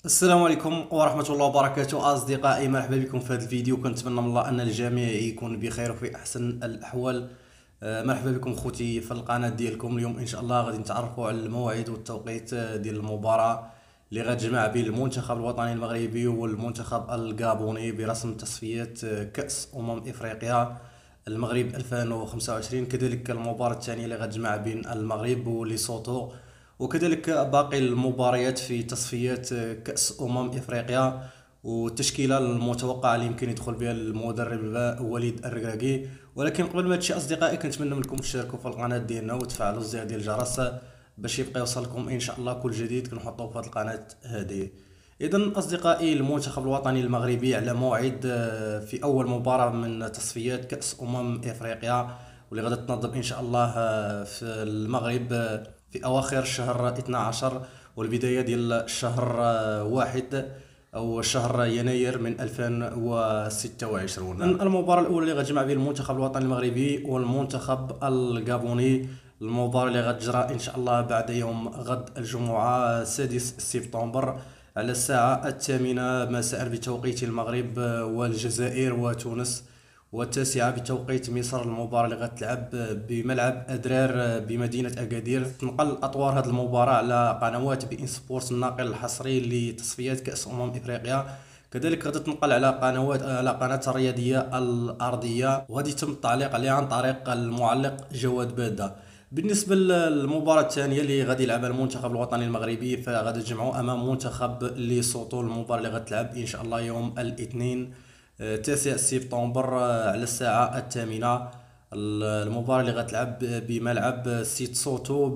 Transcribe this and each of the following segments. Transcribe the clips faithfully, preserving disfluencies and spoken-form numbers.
السلام عليكم ورحمة الله وبركاته أصدقائي، مرحبا بكم في هذا الفيديو. كنتمنى من الله أن الجميع يكون بخير وفي أحسن الأحوال. آه، مرحبا بكم خوتي في القناة ديالكم. اليوم إن شاء الله غادي نتعرفوا على الموعد والتوقيت ديال المباراة اللي غتجمع بين المنتخب الوطني المغربي والمنتخب الغابوني برسم تصفيات كأس أمم إفريقيا المغرب ألفين وخمسة وعشرين. كذلك المباراة الثانية اللي غتجمع بين المغرب وليسوتو، وكذلك باقي المباريات في تصفيات كأس أمم إفريقيا والتشكيلة المتوقعة اللي يمكن يدخل بها المدرب وليد الركراكي. ولكن قبل ما تشي أصدقائي، كنتمنى منكم تشتركوا في القناة ديالنا وتفعلوا زر ديال الجرس باش يبقى يوصلكم إن شاء الله كل جديد كنحطوه في هذه القناة هذه. إذن أصدقائي، المنتخب الوطني المغربي على موعد في أول مباراة من تصفيات كأس أمم إفريقيا واللي غادي تنظم إن شاء الله في المغرب في أواخر شهر اثنا عشر والبداية ديال الشهر واحد أو شهر يناير من ألفين وستة وعشرين. المباراة الأولى اللي غتجمع بين المنتخب الوطني المغربي والمنتخب الغابوني، المباراة اللي غتجرى إن شاء الله بعد يوم غد الجمعة سادس سبتمبر على الساعة الثامنة مساء بتوقيت المغرب والجزائر وتونس، والتاسعة بتوقيت مصر. المباراة اللي غتلعب بملعب أدرار بمدينة أكادير. تنقل أطوار هذه المباراة على قنوات بي إن سبورت الناقل الحصري لتصفيات كأس أمم إفريقيا. كذلك غادي تنقل على قنوات على قناة الرياضية الأرضية، وغادي يتم التعليق عليها عن طريق المعلق جواد بادة. بالنسبة للمباراة الثانية اللي غادي يلعبها المنتخب الوطني المغربي، فغادي تجمعوا أمام منتخب ليسوتو. المباراة اللي غتلعب إن شاء الله يوم الاثنين تاسع سبتمبر على الساعة الثامنة. المباراة اللي غتلعب بملعب سيت سوتو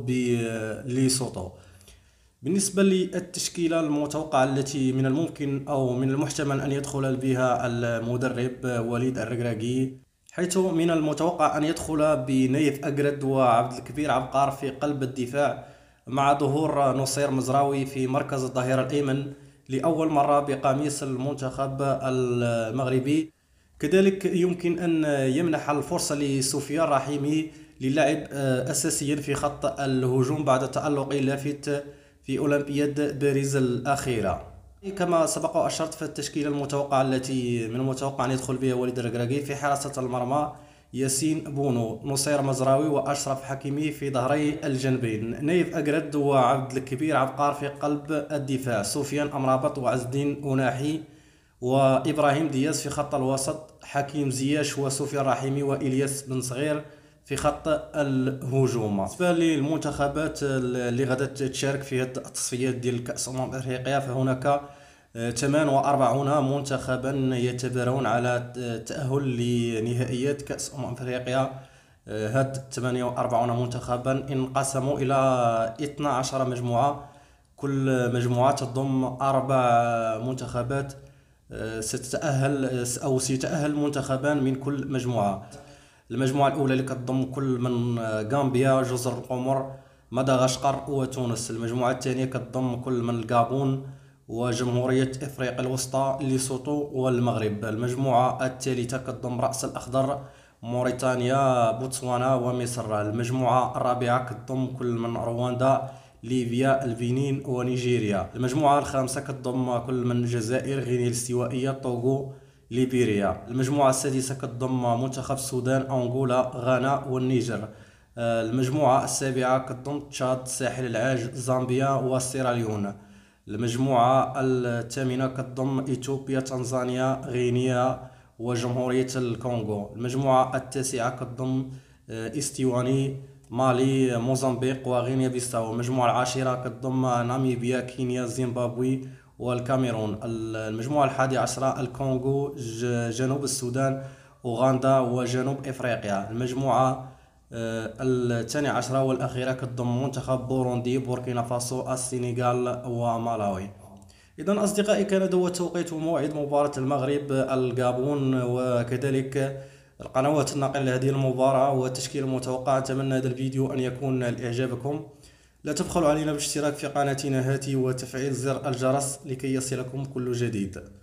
بليسوتو. بالنسبة للتشكيلة المتوقعة التي من الممكن أو من المحتمل أن يدخل بها المدرب وليد الركراكي، حيث من المتوقع أن يدخل بنيف أجرد وعبد الكبير عبقار في قلب الدفاع، مع ظهور نصير مزراوي في مركز الظهير الأيمن لأول مرة بقميص المنتخب المغربي. كذلك يمكن أن يمنح الفرصة لسفيان رحيمي للعب أساسيا في خط الهجوم بعد تألق لافت في أولمبياد باريس الأخيرة. كما سبق وأشرت، في التشكيلة المتوقعة التي من المتوقع أن يدخل بها وليد الركراكي في حراسة المرمى ياسين بونو، نصير مزراوي وأشرف حكيمي في ظهري الجنبين، نايف أجرد وعبد الكبير عبقار في قلب الدفاع، سفيان أمرابط وعز الدين أناحي وإبراهيم دياز في خط الوسط، حكيم زياش وسفيان رحيمي وإلياس بن صغير في خط الهجوم. بالنسبه للمنتخبات اللي غادا تشارك في هذه التصفيات ديال كأس أمم إفريقيا، فهناك ثمانية وأربعين منتخبا يتبارون على التأهل لنهائيات كأس أمم إفريقيا. هاد ثمانية وأربعين منتخبا انقسموا إلى اثنا عشر مجموعة، كل مجموعة تضم أربع منتخبات. ستتأهل أو سيتأهل منتخبان من كل مجموعة. المجموعة الأولى اللي كتضم كل من غامبيا، جزر القمر، مدغشقر وتونس. المجموعة الثانية كتضم كل من الغابون وجمهورية إفريقيا الوسطى، ليسوتو والمغرب. المجموعة الثالثة كتضم رأس الأخضر، موريتانيا، بوتسوانا ومصر. المجموعة الرابعة كتضم كل من رواندا، ليبيا، البنين ونيجيريا. المجموعة الخامسة كتضم كل من الجزائر، غينيا الاستوائية، طوغو، ليبيريا. المجموعة السادسة كتضم منتخب السودان، أنغولا، غانا والنيجر. المجموعة السابعة كتضم تشاد، ساحل العاج، زامبيا وسيراليون. المجموعة الثامنة كتضم إثيوبيا، تنزانيا، غينيا وجمهورية الكونغو. المجموعة التاسعة كتضم استواني، مالي، موزمبيق وغينيا بيساو. المجموعة العاشرة كتضم ناميبيا، كينيا، زيمبابوي والكاميرون. المجموعة الحادية عشرة الكونغو، جنوب السودان، أوغندا وجنوب إفريقيا. المجموعة الثانية عشرة والأخيرة كتضم منتخب بوروندي، بوركينا فاسو، السنغال ومالاوي. إذن أصدقائي، كان هذا هو توقيت وموعد مباراة المغرب الغابون وكذلك القنوات الناقلة لهذه المباراة والتشكيل المتوقع. أتمنى هذا الفيديو أن يكون لإعجابكم. لا تبخلوا علينا بالاشتراك في قناتنا هذه وتفعيل زر الجرس لكي يصلكم كل جديد.